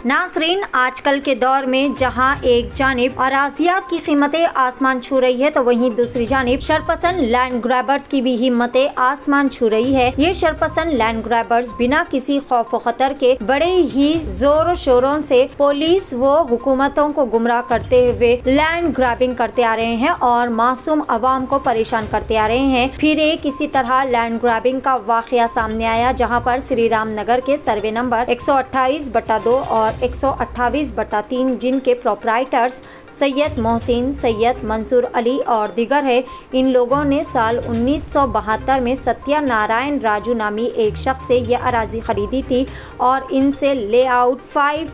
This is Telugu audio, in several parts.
नाज़रीन, आजकल के दौर में जहां एक जानिब अराजियात की कीमतें आसमान छू रही है तो वहीं दूसरी जानिब शरपसंद लैंड ग्रैबर्स की भी हिम्मतें आसमान छू रही है। ये शरपसंद लैंड ग्रैबर्स बिना किसी खौफ खतर के बड़े ही जोर शोरों से पुलिस व हुकूमतों को गुमराह करते हुए लैंड ग्रैबिंग करते आ रहे हैं और मासूम अवाम को परेशान करते आ रहे हैं। फिर एक इसी तरह लैंड ग्रैबिंग का वाकया सामने आया जहाँ पर श्री राम नगर के सर्वे नंबर 128/2 और 128/3 जिनके प्रोप्राइटर्स सैयद मोहसिन, सैयद मंसूर अली और दिगर है। इन लोगों ने साल 1972 में सत्यनारायण राजू नामी एक शख्स से यह अराजी खरीदी थी और इनसे लेआउट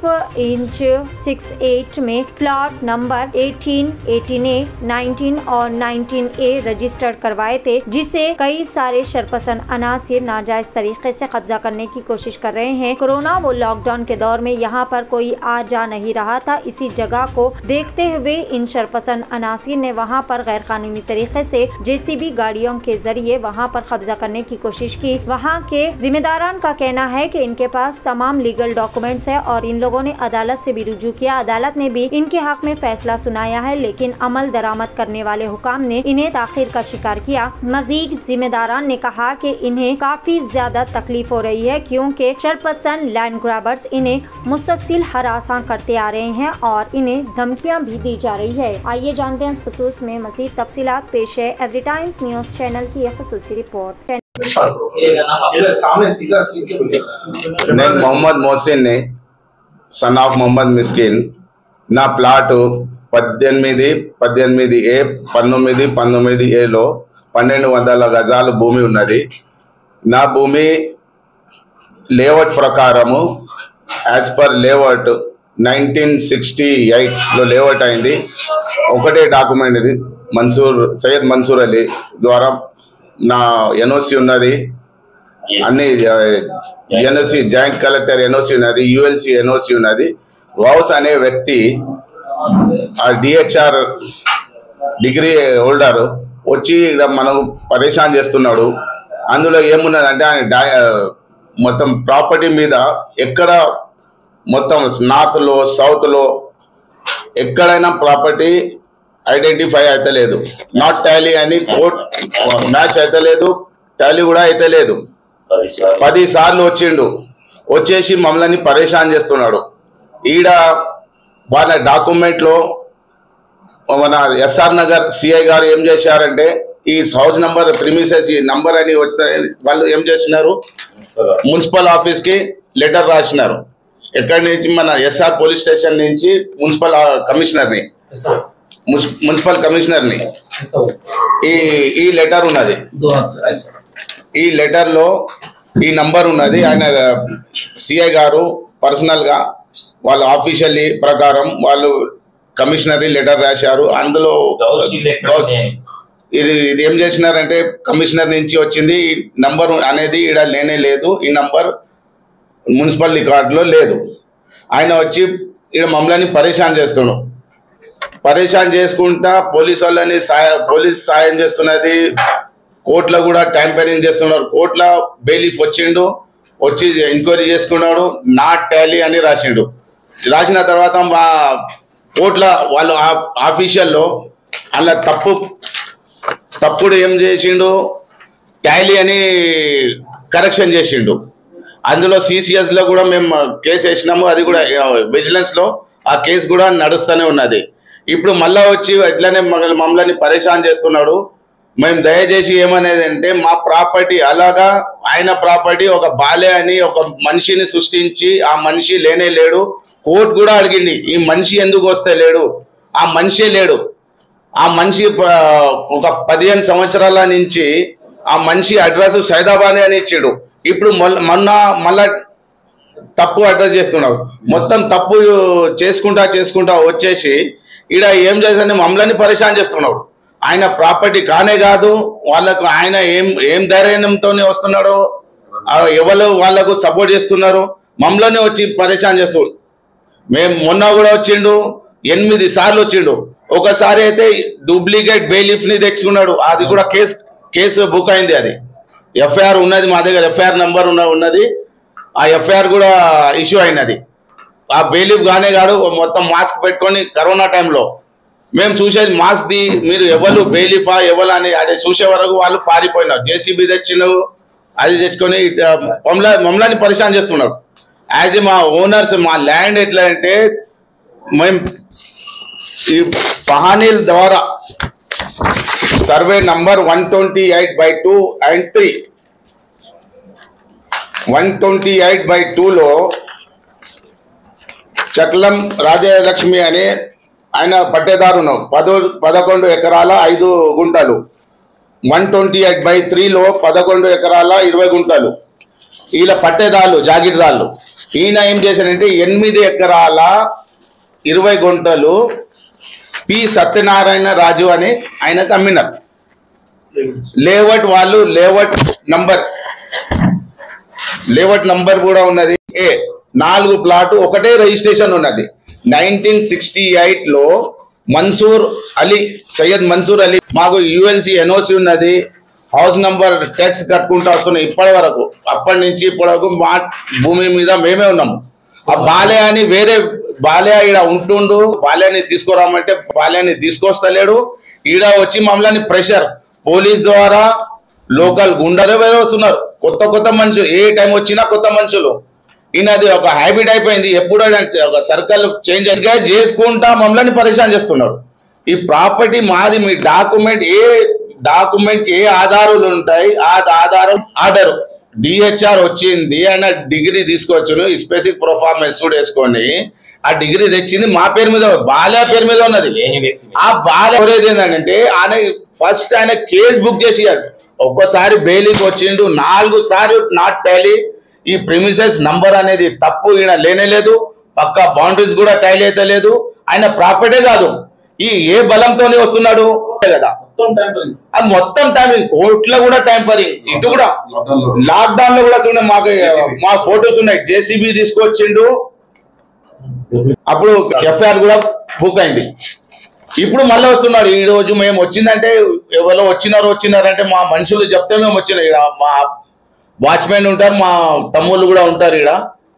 5/6 में प्लॉट नंबर 18, 18A, 19 और 19A रजिस्टर्ड करवाए थे, जिसे कई सारे शरपसंद अनासिर नाजायज तरीके से कब्जा करने की कोशिश कर रहे हैं। कोरोना व लॉकडाउन के दौर में यहाँ पर कोई आ जा नहीं रहा था। इसी जगह को देखते हुए इन शरपसंद अनासिर ने वहां पर गैर कानूनी तरीके से JCB गाड़ियों के जरिए वहां पर कब्जा करने की कोशिश की। वहां के जिम्मेदारान का कहना है कि इनके पास तमाम लीगल डॉक्यूमेंट्स है और इन लोगों ने अदालत से भी रुजू किया। अदालत ने भी इनके हक में फैसला सुनाया है, लेकिन अमल दरामद करने वाले हुकाम ने इन्हें ताखीर का शिकार किया। मजीद जिम्मेदारान ने कहा कि इन्हें काफी ज्यादा तकलीफ हो रही है क्योंकि शरपसंद लैंड ग्रैबर्स इन्हें मुसलसल हरासा करते आ रहे हैं और इन्हें धमकियां भी दी जा रही है। आइए जानते हैं इस खसूस में मज़ीद तफसीलात। पेश है एवरी टाइम्स न्यूज़ चैनल की एक खसूसी रिपोर्ट। मोहम्मद मोहसिन ने सन ऑफ मोहम्मद मिस्किन నా ప్లాట్ 18A 19A 1200 గజాలు భూమి ఉన్నది। నా భూమి లేఅవుట్ ప్రకారము యాజ్ పర్ లేఅవుట్ 1968 లో లేఅవుట్ అయింది। ఒకటే డాక్యుమెంట్ ఇది సయ్యద్ మన్సూర్ అలీ ద్వారా నా NOC ఉన్నది, అన్ని NOC జాయింట్ కలెక్టర్ NOC ఉన్నది, ULC NOC ఉన్నది। వాస్ అనే వ్యక్తి DHR డిగ్రీ హోల్డర్ వచ్చి మనం పరేషాన్ చేస్తున్నాడు। అందులో ఏమున్నదంటే ఆయన మొత్తం ప్రాపర్టీ మీద ఎక్కడ మొత్తం నార్త్ లో సౌత్ లో ఎక్కడైనా ప్రాపర్టీ ఐడెంటిఫై అయితే లేదు, నాట్ టాలీ అని కోర్ట్ మ్యాచ్ అయితే లేదు, టాలీ కూడా అయితే లేదు। 10 సార్లు వచ్చేసి మమ్మల్ని పరేషాన్ చేస్తున్నాడు। ఈడ వాళ్ళ డాక్యుమెంట్ లో మన SR నగర్ CI గారు ఏం చేశారంటే ఈ హౌస్ నంబర్ ప్రిమిసెస్ ఈ నంబర్ అని వచ్చిన వాళ్ళు ఏం చేస్తున్నారు, మున్సిపల్ ఆఫీస్ కి లెటర్ రాసినారు। ఎక్కడి నుంచి మన SR పోలీస్ స్టేషన్ నుంచి మున్సిపల్ కమిషనర్ ని ఈ లెటర్ ఉన్నది। ఈ లెటర్ లో ఈ నంబర్ ఉన్నది। ఆయన CI గారు పర్సనల్ గా వాళ్ళ ఆఫీషియల్ ప్రకారం వాళ్ళు కమిషనర్ లెటర్ రాశారు। అందులో ఇది ఏం చేసినారంటే కమిషనర్ నుంచి వచ్చింది, ఈ నంబర్ అనేది ఇక్కడ లేనే లేదు, ఈ నంబర్ మున్సిపల్ రికార్డులో లేదు। ఆయన వచ్చి ఇక్కడ మమ్మల్ని పరేషాన్ చేస్తున్నాడు, పరేషాన్ చేసుకుంటా పోలీస్ వాళ్ళని పోలీస్ సాయం చేస్తున్నది, కోర్టులో కూడా ట్యాంపరింగ్ చేస్తున్నారు। కోర్టులో బెయిలిఫ్ వచ్చి ఎంక్వైరీ చేసుకున్నాడు, నాట్ టాలీ అని రాసిన తర్వాత మా కోర్టులో వాళ్ళు ఆఫీషియల్లో అలా తప్పుడు ఏం చేసిండు, టాలీ అని కరెక్షన్ చేసిండు। అందులో CCS లో కూడా మేము కేసు వేసినాము, అది కూడా విజిలెన్స్ లో ఆ కేసు కూడా నడుస్తూనే ఉన్నది। ఇప్పుడు మళ్ళా వచ్చి ఇట్లానే మమ్మల్ని పరేషాన్ చేస్తున్నాడు। మేము దయచేసి ఏమనేది అంటే మా ప్రాపర్టీ అలాగా ఆయన ప్రాపర్టీ ఒక బాలే అని ఒక మనిషిని సృష్టించి ఆ మనిషి లేనే లేడు, కోర్టు కూడా అడిగింది ఈ మనిషి ఎందుకు వస్తే లేడు, ఆ మనిషే లేడు। ఆ మనిషి ఒక 15 సంవత్సరాల నుంచి ఆ మనిషి అడ్రస్ సైదాబాద్ అని ఇచ్చాడు। ఇప్పుడు మళ్ళా తప్పు అడ్రస్ చేస్తున్నాడు, మొత్తం తప్పు చేసుకుంటా వచ్చేసి ఈడ ఏం చేశాడని మమ్మల్ని పరేషాన్ చేస్తున్నాడు। ఆయన ప్రాపర్టీ కానే కాదు, వాళ్ళకు ఆయన ఏం ధైర్యంతో వస్తున్నాడో ఎవరు వాళ్ళకు సపోర్ట్ చేస్తున్నారు, మమ్మల్ని వచ్చి పరేషాన్ చేస్తున్నాడు। మేము మొన్న కూడా వచ్చిండు, 8 సార్లు వచ్చిండు। ఒకసారి అయితే డూప్లికేట్ బెయిలిఫ్ ని తెచ్చుకున్నాడు, అది కూడా కేసు బుక్ అయింది, అది FIR ఉన్నది మా దగ్గర, FIR నంబర్ ఉన్నది, ఆ FIR కూడా ఇష్యూ అయినది। ఆ బెయిలిఫ్ గానేగాడు మొత్తం మాస్క్ పెట్టుకొని కరోనా టైంలో మేము చూసేది మాస్క్ ది, మీరు ఎవరు బెయిలిఫా ఎవరు అని అది చూసే వరకు వాళ్ళు పారిపోయినారు. జేసీబీ తెచ్చినారు, అది తెచ్చుకొని మమ్మల్ని పరిశాన్ చేస్తున్నారు. యాజ్ ఏ మా ఓనర్స్ మా ల్యాండ్ ఎట్లా అంటే మేము ఈ పహానీల ద్వారా సర్వే నంబర్ 128/2 and 3 128/2లో చక్లం రాజలక్ష్మి అనే ఆయన పట్టేదారు 11 ఎకరాల 5 గుంటలు. 128/3లో 11 ఎకరాల 20 గుంటలు. వీళ్ళ పట్టేదారులు జాగీర్దారులు. ఈయన ఏం చేశారంటే 8 ఎకరాల 20 గుంటలు పి సత్యనారాయణ రాజు అని ఆయనకు అమ్మినారు. లేఅవుట్ వాళ్ళు లేఅవుట్ నంబర్ కూడా ఉన్నది. 4 ప్లాట్ ఒకటే రిజిస్ట్రేషన్ ఉన్నది. 1968లో సయ్యద్ మన్సూర్ అలీ మాకు యుఎల్సి ఎన్ఓసి ఉన్నది. హౌస్ నంబర్ ట్యాక్స్ కట్టుకుంటూ వస్తున్నాయి ఇప్పటి వరకు. అప్పటి నుంచి ఇప్పటి వరకు మా భూమి మీద మేమే ఉన్నాము. ఆ బాలే అని వేరే బాలే ఈడ ఉంటుండు, బాల్యాన్ని తీసుకురామంటే బాల్యాన్ని తీసుకొస్తలేడు. ఈడ వచ్చి మమ్మల్ని ప్రెషర్ పోలీస్ ద్వారా లోకల్ గుండెలు వేరే వస్తున్నారు. కొత్త మనుషులు, ఏ టైం వచ్చినా కొత్త మనుషులు. ఈయనది ఒక హ్యాబిట్ అయిపోయింది. ఎప్పుడంటే ఒక సర్కిల్ చేంజ్ చేసుకుంటా మమ్మల్ని పరిశాన్ చేస్తున్నారు. ఈ ప్రాపర్టీ మాది, మీ డాక్యుమెంట్ ఏ ఆధారాలు ఉంటాయి ఆ ఆధారం ఆర్డర్ డిహెచ్ఆర్ వచ్చింది. ఆయన డిగ్రీ తీసుకొచ్చును, స్పెసిఫిక్ పర్ఫార్మెన్స్ వేసుకొని ఆ డిగ్రీ తెచ్చింది మా పేరు మీద, బాల్యా పేరు మీద ఉన్నది. ఆ బాల్య ఏంటంటే ఫస్ట్ ఆయన కేసు బుక్ చేసి ఒక్కసారి బెయిలింగ్ వచ్చిండు, 4 సార్లు నాట్ టాలీ. ఈ ప్రిమిసెస్ నంబర్ అనేది తప్పు ఈయన లేనేలేదు, పక్కా బౌండరీస్ కూడా టైల్ అయితే లేదు. ఆయన ప్రాపర్టీ కాదు, ఏ బలంతోనే వస్తున్నాడు కదా. అది మొత్తం టైమింగ్, కోర్టులో కూడా టైంపరింగ్. ఇటు కూడా లాక్డౌన్ లో కూడా చూడండి, మా ఫోటోస్ ఉన్నాయి. జేసీబీ తీసుకొచ్చిండు, అప్పుడు ఎఫ్ఐఆర్ కూడా బుక్ అయింది. ఇప్పుడు మళ్ళీ వస్తున్నాడు. ఈ రోజు మేము వచ్చిందంటే ఎవరో వచ్చినారంటే మా మనుషులు చెప్తే మేము వచ్చినాం. ఇక్కడ మా వాచ్మెన్ ఉంటారు, మా తమ్ముళ్ళు కూడా ఉంటారు. ఇక్కడ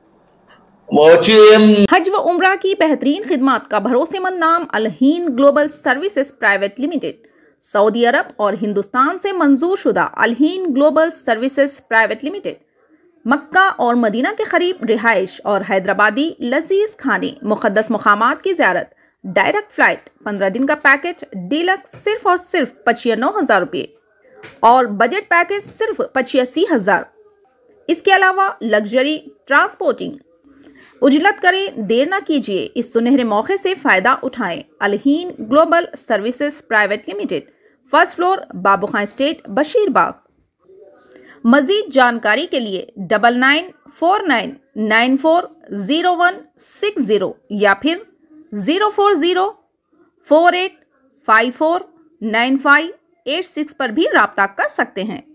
हज व उम्रा की बेहतरीन खिदमत का भरोसेमंद नाम Alheen global services private limited. सऊदी अरब और हिंदुस्तान से मंजूर शुदा Alheen global services private limited मक्का और मदीना के करीब रिहाइश और हैदराबादी लजीज खाने, मुक़द्दस मुक़ामात की ज़ियारत, डायरेक्ट फ्लाइट, 15 दिन का पैकेज डीलक्स सिर्फ और सिर्फ 95,000 रुपये और बजट पैकेज सिर्फ 85,000। इसके अलावा लग्जरी ट्रांसपोर्टिंग। उजलत करें, देर न कीजिए, इस सुनहरे मौके से फ़ायदा उठाएं। Alheen global services private limited, first floor, Babu Khan estate, Basheerbagh. मज़ीद जानकारी के लिए 9949940160 या फिर 04048549586 पर भी राब्ता कर सकते हैं।